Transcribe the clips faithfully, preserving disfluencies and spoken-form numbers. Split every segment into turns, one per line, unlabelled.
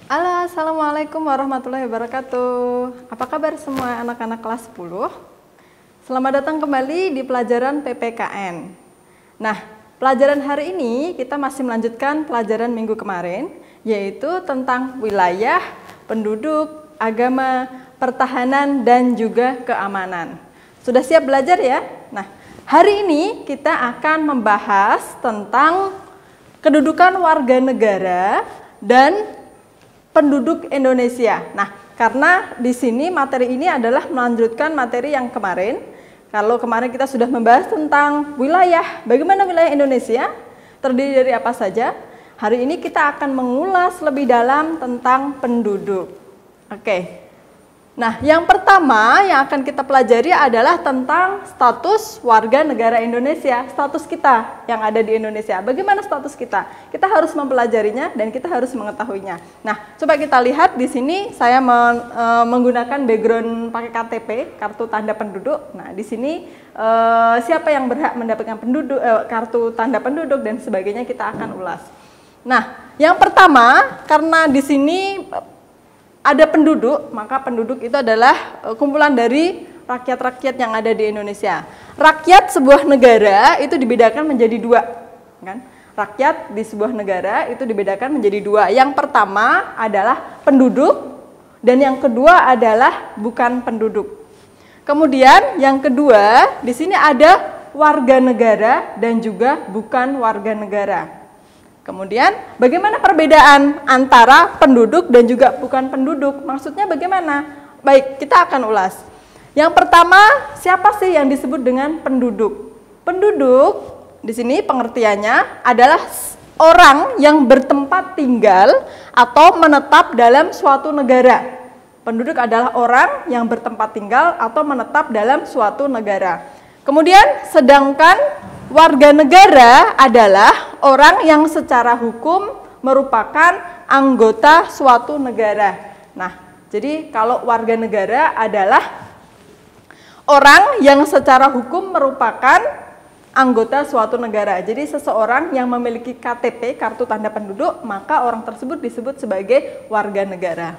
Halo, Assalamualaikum warahmatullahi wabarakatuh. Apa kabar semua anak-anak kelas sepuluh? Selamat datang kembali di pelajaran P P K N. Nah, pelajaran hari ini kita masih melanjutkan pelajaran minggu kemarin, yaitu tentang wilayah, penduduk, agama, pertahanan, dan juga keamanan. Sudah siap belajar ya? Nah, hari ini kita akan membahas tentang kedudukan warga negara dan penduduk Indonesia. Nah, karena di sini materi ini adalah melanjutkan materi yang kemarin. Kalau kemarin kita sudah membahas tentang wilayah, bagaimana wilayah Indonesia, terdiri dari apa saja. Hari ini kita akan mengulas lebih dalam tentang penduduk. Oke. Nah, yang pertama yang akan kita pelajari adalah tentang status warga negara Indonesia, status kita yang ada di Indonesia. Bagaimana status kita? Kita harus mempelajarinya dan kita harus mengetahuinya. Nah, coba kita lihat di sini saya men, e, menggunakan background pakai K T P, kartu tanda penduduk. Nah, di sini e, siapa yang berhak mendapatkan penduduk, e, kartu tanda penduduk dan sebagainya kita akan ulas. Nah, yang pertama karena di sini ada penduduk, maka penduduk itu adalah kumpulan dari rakyat-rakyat yang ada di Indonesia. Rakyat sebuah negara itu dibedakan menjadi dua, kan? Rakyat di sebuah negara itu dibedakan menjadi dua. Yang pertama adalah penduduk dan yang kedua adalah bukan penduduk. Kemudian yang kedua di sini ada warga negara dan juga bukan warga negara. Kemudian, bagaimana perbedaan antara penduduk dan juga bukan penduduk? Maksudnya bagaimana? Baik, kita akan ulas. Yang pertama, siapa sih yang disebut dengan penduduk? Penduduk, di sini pengertiannya adalah orang yang bertempat tinggal atau menetap dalam suatu negara. Penduduk adalah orang yang bertempat tinggal atau menetap dalam suatu negara. Kemudian, sedangkan warga negara adalah orang yang secara hukum merupakan anggota suatu negara. Nah, jadi kalau warga negara adalah orang yang secara hukum merupakan anggota suatu negara. Jadi seseorang yang memiliki K T P, kartu tanda penduduk, maka orang tersebut disebut sebagai warga negara.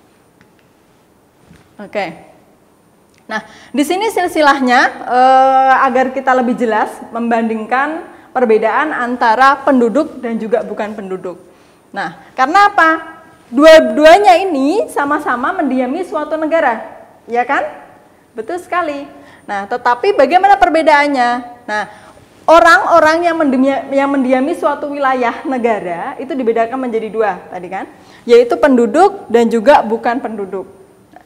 Oke. Nah, di sini silsilahnya eh, agar kita lebih jelas membandingkan perbedaan antara penduduk dan juga bukan penduduk. Nah, karena apa? Dua-duanya ini sama-sama mendiami suatu negara, ya kan? Betul sekali. Nah, tetapi bagaimana perbedaannya? Nah, orang-orang yang mendiami, yang mendiami suatu wilayah negara itu dibedakan menjadi dua tadi kan, yaitu penduduk dan juga bukan penduduk.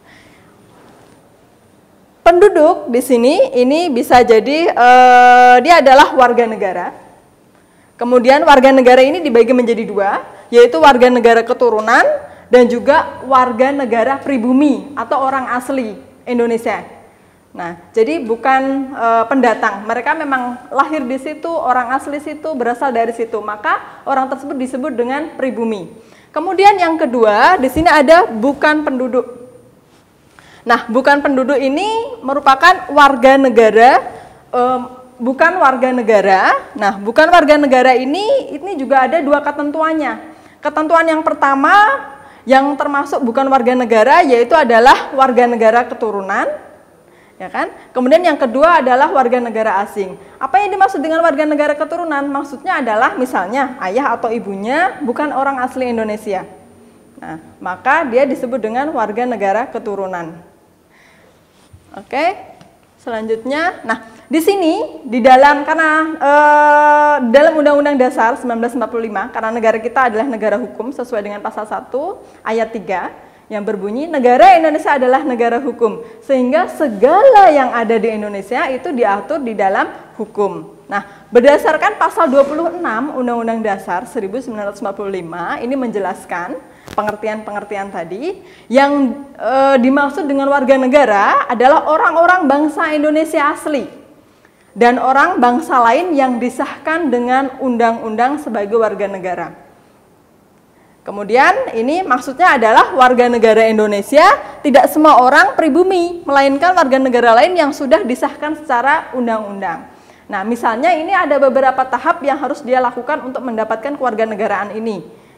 Penduduk di sini ini bisa jadi eh, dia adalah warga negara. Kemudian warga negara ini dibagi menjadi dua, yaitu warga negara keturunan dan juga warga negara pribumi atau orang asli Indonesia. Nah, jadi bukan e, pendatang. Mereka memang lahir di situ, orang asli situ, berasal dari situ. Maka orang tersebut disebut dengan pribumi. Kemudian yang kedua, di sini ada bukan penduduk. Nah, bukan penduduk ini merupakan warga negara, e, bukan warga negara. Nah, bukan warga negara ini, ini juga ada dua ketentuannya. Ketentuan yang pertama, yang termasuk bukan warga negara, yaitu adalah warga negara keturunan. Ya kan? Kemudian yang kedua adalah warga negara asing. Apa yang dimaksud dengan warga negara keturunan? Maksudnya adalah misalnya ayah atau ibunya bukan orang asli Indonesia. Nah, maka dia disebut dengan warga negara keturunan. Oke, selanjutnya, nah di sini di dalam karena e, dalam Undang-Undang Dasar seribu sembilan ratus empat puluh lima, karena negara kita adalah negara hukum sesuai dengan pasal satu ayat tiga yang berbunyi negara Indonesia adalah negara hukum, sehingga segala yang ada di Indonesia itu diatur di dalam hukum. Nah, berdasarkan pasal dua puluh enam Undang-Undang Dasar seribu sembilan ratus empat puluh lima ini menjelaskan pengertian-pengertian tadi yang e, dimaksud dengan warga negara adalah orang-orang bangsa Indonesia asli dan orang bangsa lain yang disahkan dengan undang-undang sebagai warga negara. Kemudian ini maksudnya adalah warga negara Indonesia tidak semua orang pribumi, melainkan warga negara lain yang sudah disahkan secara undang-undang. Nah, misalnya ini ada beberapa tahap yang harus dia lakukan untuk mendapatkan kewarganegaraan ini.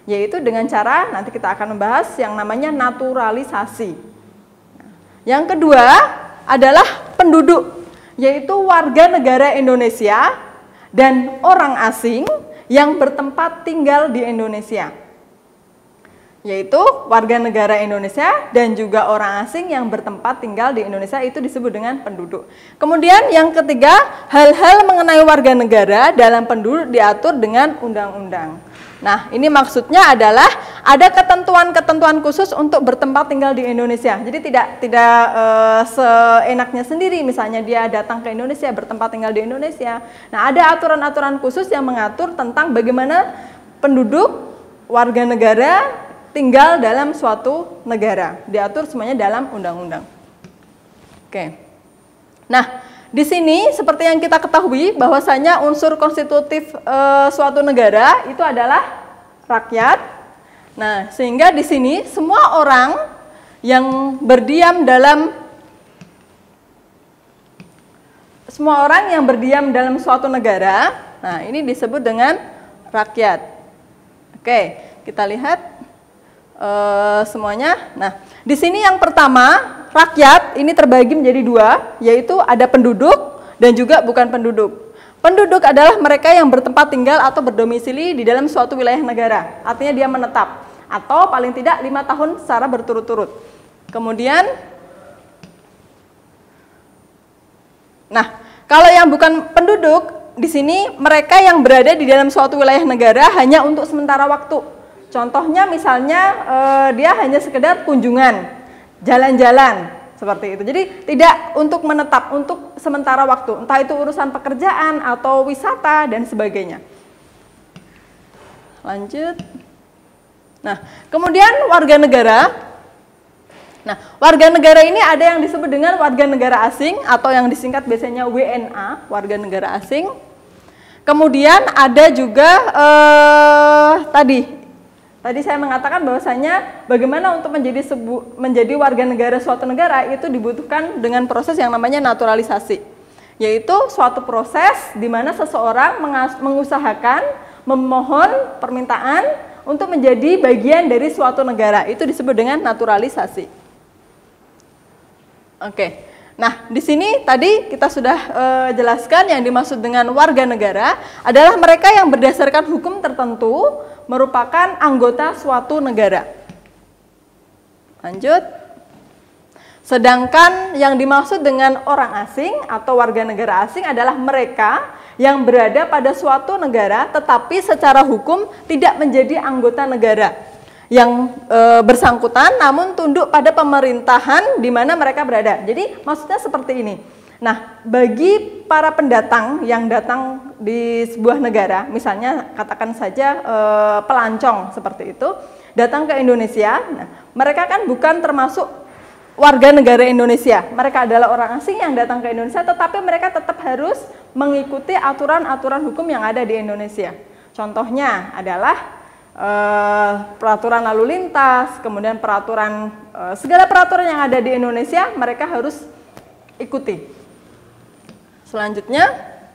yaitu dengan cara nanti kita akan membahas yang namanya naturalisasi. Yang kedua adalah penduduk, yaitu warga negara Indonesia dan orang asing yang bertempat tinggal di Indonesia, yaitu warga negara Indonesia dan juga orang asing yang bertempat tinggal di Indonesia, itu disebut dengan penduduk. Kemudian yang ketiga, hal-hal mengenai warga negara dalam penduduk diatur dengan undang-undang. Nah, ini maksudnya adalah ada ketentuan-ketentuan khusus untuk bertempat tinggal di Indonesia. Jadi tidak tidak e, seenaknya sendiri, misalnya dia datang ke Indonesia, bertempat tinggal di Indonesia. Nah, ada aturan-aturan khusus yang mengatur tentang bagaimana penduduk warga negara tinggal dalam suatu negara. Diatur semuanya dalam undang-undang. Oke. Nah, di sini seperti yang kita ketahui bahwasanya unsur konstitutif e, suatu negara itu adalah rakyat. Nah, sehingga di sini semua orang yang berdiam dalam semua orang yang berdiam dalam suatu negara, nah ini disebut dengan rakyat. Oke, kita lihat e, semuanya. Nah, di sini yang pertama, rakyat ini terbagi menjadi dua, yaitu ada penduduk dan juga bukan penduduk. Penduduk adalah mereka yang bertempat tinggal atau berdomisili di dalam suatu wilayah negara. Artinya dia menetap atau paling tidak lima tahun secara berturut-turut. Kemudian, nah kalau yang bukan penduduk, di sini mereka yang berada di dalam suatu wilayah negara hanya untuk sementara waktu. Contohnya misalnya eh, dia hanya sekedar kunjungan, jalan-jalan. Seperti itu. Jadi tidak untuk menetap, untuk sementara waktu. Entah itu urusan pekerjaan atau wisata dan sebagainya. Lanjut. Nah, kemudian warga negara. Nah, warga negara ini ada yang disebut dengan warga negara asing atau yang disingkat biasanya W N A, warga negara asing. Kemudian ada juga eh, tadi Tadi saya mengatakan bahwasanya bagaimana untuk menjadi sebu, menjadi warga negara suatu negara itu dibutuhkan dengan proses yang namanya naturalisasi, yaitu suatu proses di mana seseorang mengusahakan, memohon permintaan untuk menjadi bagian dari suatu negara, itu disebut dengan naturalisasi. Oke, nah di sini tadi kita sudah e, jelaskan yang dimaksud dengan warga negara adalah mereka yang berdasarkan hukum tertentu merupakan anggota suatu negara. Lanjut. Sedangkan yang dimaksud dengan orang asing atau warga negara asing adalah mereka yang berada pada suatu negara tetapi secara hukum tidak menjadi anggota negara yang e, bersangkutan namun tunduk pada pemerintahan di mana mereka berada. Jadi maksudnya seperti ini. Nah, bagi para pendatang yang datang di sebuah negara, misalnya katakan saja e, pelancong seperti itu, datang ke Indonesia, nah, mereka kan bukan termasuk warga negara Indonesia. Mereka adalah orang asing yang datang ke Indonesia, tetapi mereka tetap harus mengikuti aturan-aturan hukum yang ada di Indonesia. Contohnya adalah e, peraturan lalu lintas, kemudian peraturan e, segala peraturan yang ada di Indonesia mereka harus ikuti. Selanjutnya,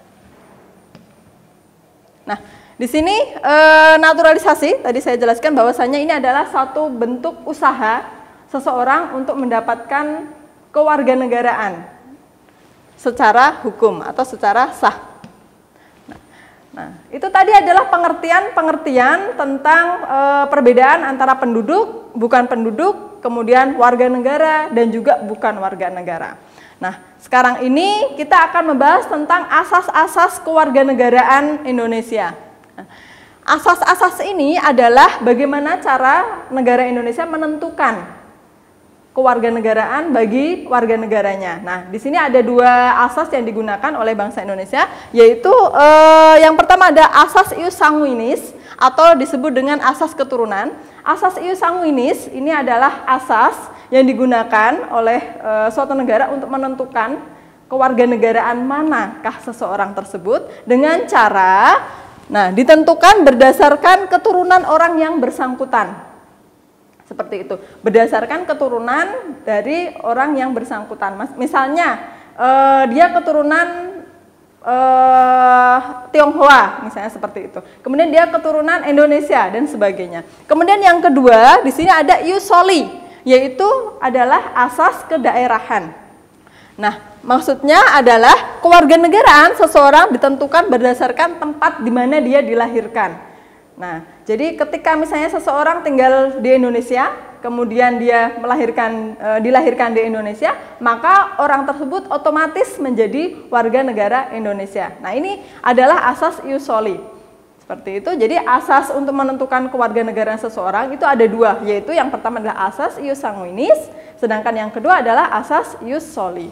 nah di sini e, naturalisasi tadi saya jelaskan bahwasanya ini adalah satu bentuk usaha seseorang untuk mendapatkan kewarganegaraan secara hukum atau secara sah. Nah, nah itu tadi adalah pengertian-pengertian tentang e, perbedaan antara penduduk, bukan penduduk, kemudian warga negara dan juga bukan warga negara. Nah, sekarang ini kita akan membahas tentang asas-asas kewarganegaraan Indonesia. Asas-asas ini adalah bagaimana cara negara Indonesia menentukan kewarganegaraan bagi warga negaranya. Nah, di sini ada dua asas yang digunakan oleh bangsa Indonesia, yaitu eh, yang pertama ada asas ius sanguinis atau disebut dengan asas keturunan. Asas ius sanguinis ini adalah asas yang digunakan oleh e, suatu negara untuk menentukan kewarganegaraan manakah seseorang tersebut dengan cara, nah ditentukan berdasarkan keturunan orang yang bersangkutan. Seperti itu, berdasarkan keturunan dari orang yang bersangkutan. Misalnya e, dia keturunan uh, Tionghoa, misalnya seperti itu. Kemudian dia keturunan Indonesia dan sebagainya. Kemudian yang kedua, di sini ada ius soli, yaitu adalah asas kedaerahan. Nah, maksudnya adalah kewarganegaraan seseorang ditentukan berdasarkan tempat di mana dia dilahirkan. Nah, jadi ketika misalnya seseorang tinggal di Indonesia, kemudian dia melahirkan e, dilahirkan di Indonesia, maka orang tersebut otomatis menjadi warga negara Indonesia. Nah, ini adalah asas ius soli. Seperti itu. Jadi asas untuk menentukan kewarganegaraan seseorang itu ada dua, yaitu yang pertama adalah asas ius sanguinis, sedangkan yang kedua adalah asas ius soli.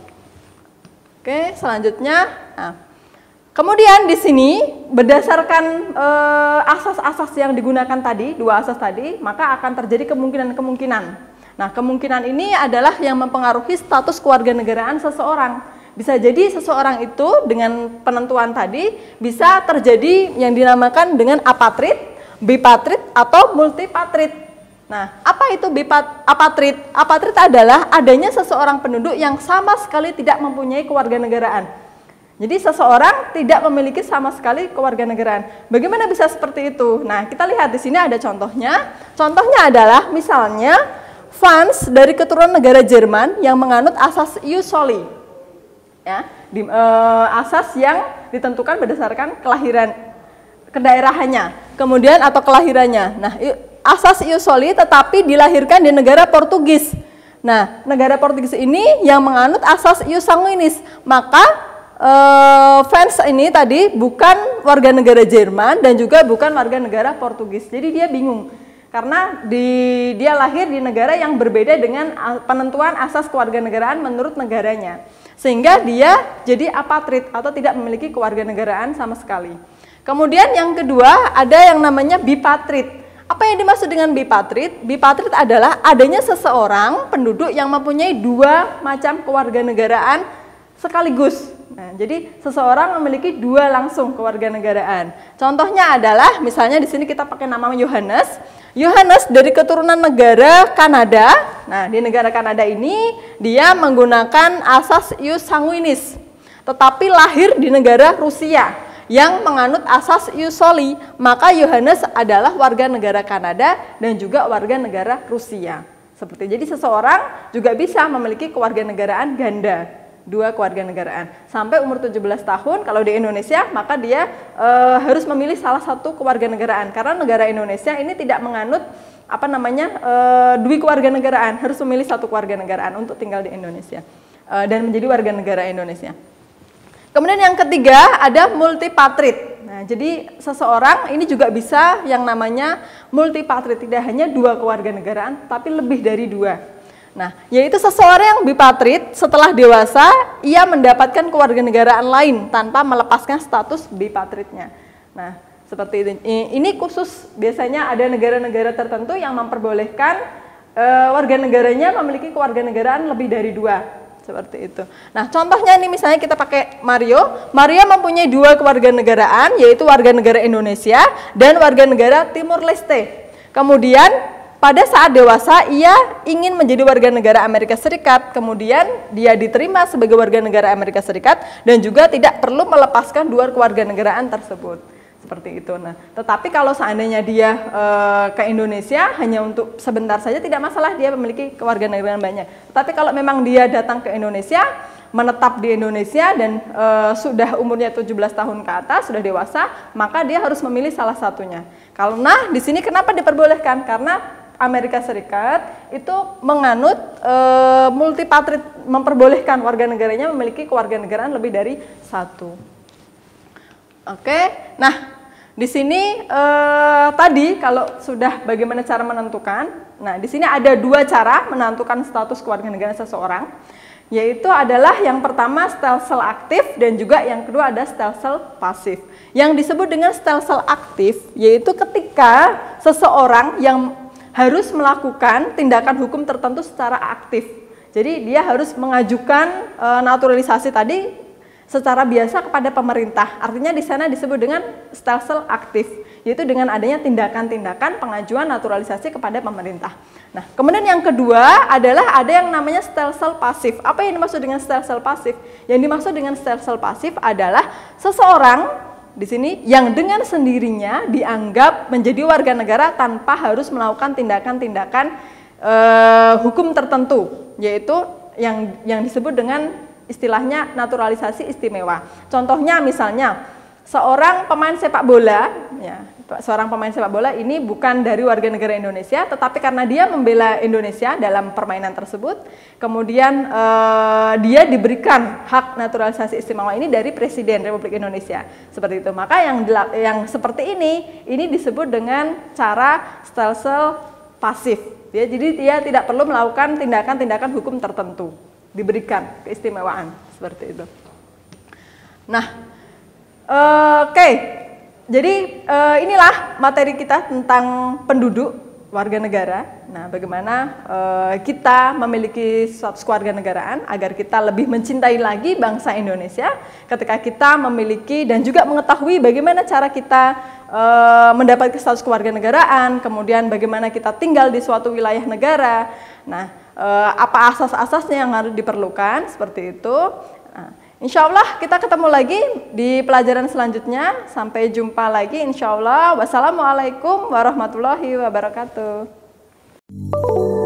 Oke, selanjutnya, nah, kemudian di sini berdasarkan asas-asas e, yang digunakan tadi, dua asas tadi, maka akan terjadi kemungkinan-kemungkinan. Nah, kemungkinan ini adalah yang mempengaruhi status kewarganegaraan seseorang. Bisa jadi seseorang itu dengan penentuan tadi bisa terjadi yang dinamakan dengan apatrid, bipatrid, atau multipatrid. Nah, apa itu bipat, apatrid? Apatrid adalah adanya seseorang penduduk yang sama sekali tidak mempunyai kewarganegaraan. Jadi seseorang tidak memiliki sama sekali kewarganegaraan. Bagaimana bisa seperti itu? Nah, kita lihat di sini ada contohnya. Contohnya adalah misalnya Franz dari keturunan negara Jerman yang menganut asas ius soli. Ya, di, e, asas yang ditentukan berdasarkan kelahiran kedaerahannya, kemudian atau kelahirannya. Nah, asas ius soli tetapi dilahirkan di negara Portugis. Nah, negara Portugis ini yang menganut asas ius sanguinis. Maka eh, fans ini tadi bukan warga negara Jerman dan juga bukan warga negara Portugis. Jadi dia bingung karena di, dia lahir di negara yang berbeda dengan penentuan asas kewarganegaraan menurut negaranya. Sehingga dia jadi apatrid atau tidak memiliki kewarganegaraan sama sekali. Kemudian yang kedua ada yang namanya bipatrid. Apa yang dimaksud dengan bipatrid? Bipatrid adalah adanya seseorang penduduk yang mempunyai dua macam kewarganegaraan sekaligus. Nah, jadi seseorang memiliki dua langsung kewarganegaraan. Contohnya adalah misalnya di sini kita pakai nama Yohanes. Yohanes dari keturunan negara Kanada. Nah, di negara Kanada ini dia menggunakan asas ius sanguinis, tetapi lahir di negara Rusia yang menganut asas ius soli, maka Yohanes adalah warga negara Kanada dan juga warga negara Rusia. Seperti jadi seseorang juga bisa memiliki kewarganegaraan ganda, dua kewarganegaraan. Sampai umur tujuh belas tahun kalau di Indonesia, maka dia e, harus memilih salah satu kewarganegaraan karena negara Indonesia ini tidak menganut apa namanya e, dua kewarganegaraan, harus memilih satu kewarganegaraan untuk tinggal di Indonesia e, dan menjadi warga negara Indonesia. Kemudian yang ketiga ada multipatrid. Nah, jadi seseorang ini juga bisa yang namanya multipatrid, tidak hanya dua kewarganegaraan, tapi lebih dari dua. Nah, yaitu seseorang yang bipatrid setelah dewasa, ia mendapatkan kewarganegaraan lain tanpa melepaskan status bipatridnya. Nah, seperti itu. Ini khusus biasanya ada negara-negara tertentu yang memperbolehkan e, warga negaranya memiliki kewarganegaraan lebih dari dua. Seperti itu. Nah, contohnya ini misalnya kita pakai Mario. Mario mempunyai dua kewarganegaraan, yaitu warga negara Indonesia dan warga negara Timur Leste. Kemudian pada saat dewasa ia ingin menjadi warga negara Amerika Serikat. Kemudian dia diterima sebagai warga negara Amerika Serikat dan juga tidak perlu melepaskan dua kewarganegaraan tersebut. Seperti itu. Nah, tetapi kalau seandainya dia e, ke Indonesia hanya untuk sebentar saja tidak masalah, dia memiliki kewarganegaraan banyak. Tapi kalau memang dia datang ke Indonesia, menetap di Indonesia dan e, sudah umurnya tujuh belas tahun ke atas, sudah dewasa, maka dia harus memilih salah satunya. Kalau nah di sini kenapa diperbolehkan? Karena Amerika Serikat itu menganut e, multipatrid, memperbolehkan warga negaranya memiliki kewarganegaraan lebih dari satu. Oke, nah di sini eh, tadi kalau sudah bagaimana cara menentukan, nah di sini ada dua cara menentukan status kewarganegaraan seseorang, yaitu adalah yang pertama stem cell aktif dan juga yang kedua ada stem cell pasif. Yang disebut dengan stem cell aktif yaitu ketika seseorang yang harus melakukan tindakan hukum tertentu secara aktif. Jadi dia harus mengajukan e, naturalisasi tadi secara biasa kepada pemerintah. Artinya di sana disebut dengan stelsel aktif, yaitu dengan adanya tindakan-tindakan pengajuan naturalisasi kepada pemerintah. Nah, kemudian yang kedua adalah ada yang namanya stelsel pasif. Apa yang dimaksud dengan stelsel pasif? Yang dimaksud dengan stelsel pasif adalah seseorang di sini yang dengan sendirinya dianggap menjadi warga negara tanpa harus melakukan tindakan-tindakan eh, hukum tertentu, yaitu yang yang disebut dengan istilahnya naturalisasi istimewa. Contohnya misalnya seorang pemain sepak bola, ya, seorang pemain sepak bola ini bukan dari warga negara Indonesia, tetapi karena dia membela Indonesia dalam permainan tersebut, kemudian eh, dia diberikan hak naturalisasi istimewa ini dari Presiden Republik Indonesia, seperti itu. Maka yang yang seperti ini, ini disebut dengan cara stelsel pasif. Ya, jadi dia tidak perlu melakukan tindakan-tindakan hukum tertentu, diberikan keistimewaan seperti itu. Nah, oke, okay. Jadi uh, inilah materi kita tentang penduduk warga negara. Nah, bagaimana uh, kita memiliki status kewarganegaraan agar kita lebih mencintai lagi bangsa Indonesia ketika kita memiliki dan juga mengetahui bagaimana cara kita uh, mendapatkan status kewarganegaraan, kemudian bagaimana kita tinggal di suatu wilayah negara. Nah, Uh, apa asas-asasnya yang harus diperlukan, seperti itu. Nah, insya Allah kita ketemu lagi di pelajaran selanjutnya. Sampai jumpa lagi insya Allah. Wassalamualaikum warahmatullahi wabarakatuh.